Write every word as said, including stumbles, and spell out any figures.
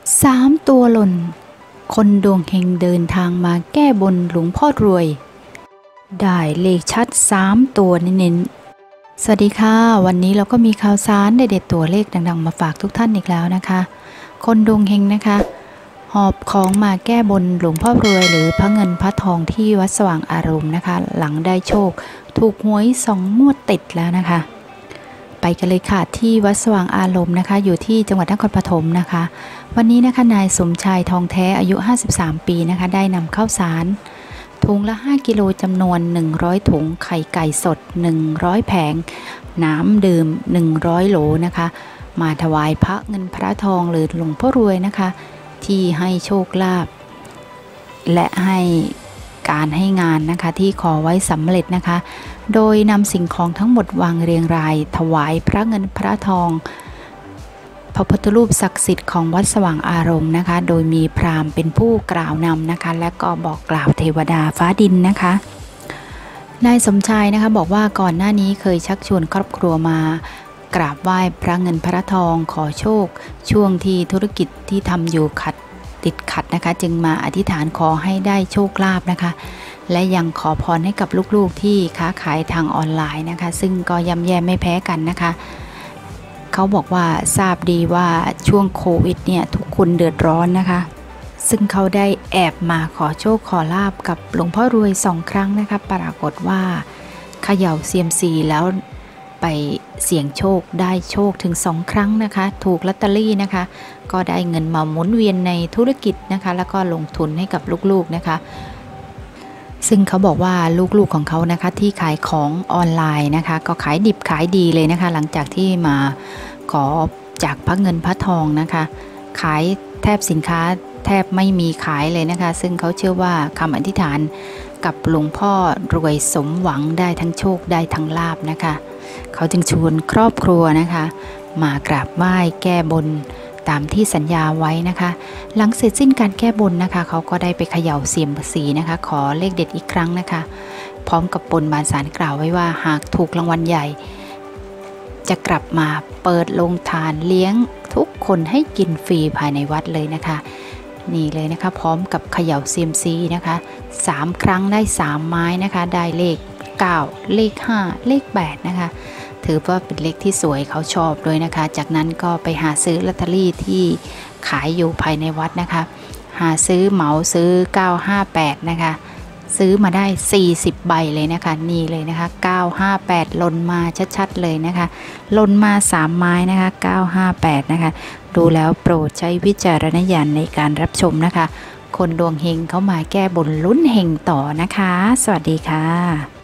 สามตัวหล่นคนดวงเฮงเดินทางมาแก้บนหลวงพ่อรวยได้เลขชัดสามตัวเน้นๆสวัสดีค่ะวันนี้เราก็มีข่าวสารเด็ดๆตัวเลขดังๆมาฝากทุกท่านอีกแล้วนะคะคนดวงเฮงนะคะหอบของมาแก้บนหลวงพ่อรวยหรือพระเงินพระทองที่วัดสว่างอารมณ์นะคะหลังได้โชคถูกหวยสองงวดติดแล้วนะคะไปกันเลยค่ะที่วัดสว่างอารมณ์นะคะอยู่ที่จังหวัดนครปฐมนะคะวันนี้นะคะนายสมชายทองแท้อายุห้าสิบสามปีนะคะได้นำข้าวสารถุงละห้ากิโลจำนวนหนึ่งร้อยถุงไข่ไก่สดหนึ่งร้อยแผงน้ำดื่มหนึ่งร้อยโหลนะคะมาถวายพระเงินพระทองหรือหลวงพ่อรวยนะคะที่ให้โชคลาภและให้การให้งานนะคะที่ขอไว้สำเร็จนะคะโดยนำสิ่งของทั้งหมดวางเรียงรายถวายพระเงินพระทองพระพุทธรูปศักดิ์สิทธิ์ของวัดสว่างอารมณ์นะคะโดยมีพราหมณ์เป็นผู้กล่าวนำนะคะและก็บอกกล่าวเทวดาฟ้าดินนะคะนายสมชายนะคะบอกว่าก่อนหน้านี้เคยชักชวนครอบครัวมากราบไหว้พระเงินพระทองขอโชคช่วงที่ธุรกิจที่ทำอยู่ขัดติดขัดนะคะจึงมาอธิษฐานขอให้ได้โชคลาภนะคะและยังขอพรให้กับลูกๆที่ค้าขายทางออนไลน์นะคะซึ่งก็ย่ำแย่ไม่แพ้กันนะคะเขาบอกว่าทราบดีว่าช่วงโควิดเนี่ยทุกคนเดือดร้อนนะคะซึ่งเขาได้แอบมาขอโชคขอลาภกับหลวงพ่อรวยสองครั้งนะคะปรากฏว่าเขย่าเซียมซีแล้วไปเสี่ยงโชคได้โชคถึงสองครั้งนะคะถูกลอตเตอรี่นะคะก็ได้เงินมาหมุนเวียนในธุรกิจนะคะแล้วก็ลงทุนให้กับลูกๆนะคะซึ่งเขาบอกว่าลูกๆของเขานะคะที่ขายของออนไลน์นะคะก็ขายดิบขายดีเลยนะคะหลังจากที่มาขอจากพระเงินพระทองนะคะขายแทบสินค้าแทบไม่มีขายเลยนะคะซึ่งเขาเชื่อว่าคำอธิษฐานกับหลวงพ่อรวยสมหวังได้ทั้งโชคได้ทั้งลาภนะคะเขาจึงชวนครอบครัวนะคะมากราบไหว้แก้บนตามที่สัญญาไว้นะคะหลังเสร็จสิ้นการแก้บนนะคะเขาก็ได้ไปเขย่าเสียมซีนะคะขอเลขเด็ดอีกครั้งนะคะพร้อมกับบนบานสารกล่าวไว้ว่าหากถูกรางวัลใหญ่จะกลับมาเปิดโรงทานเลี้ยงทุกคนให้กินฟรีภายในวัดเลยนะคะนี่เลยนะคะพร้อมกับเขย่าเซียมซีนะคะสามครั้งได้สามไม้นะคะได้เลขเก้าเลขห้าเลขแปดนะคะถือว่าเป็นเลขที่สวยเขาชอบด้วยนะคะจากนั้นก็ไปหาซื้อลอตเตอรี่ที่ขายอยู่ภายในวัดนะคะหาซื้อเหมาซื้อเก้าห้าแปดนะคะซื้อมาได้สี่สิบใบเลยนะคะนี่เลยนะคะเก้าห้าแปดหล่นมาชัดๆเลยนะคะหล่นมาสามไม้นะคะเก้าห้าแปดนะคะดูแล้วโปรดใช้วิจารณญาณในการรับชมนะคะคนดวงเฮงเขามาแก้บนลุ้นเฮงต่อนะคะสวัสดีค่ะ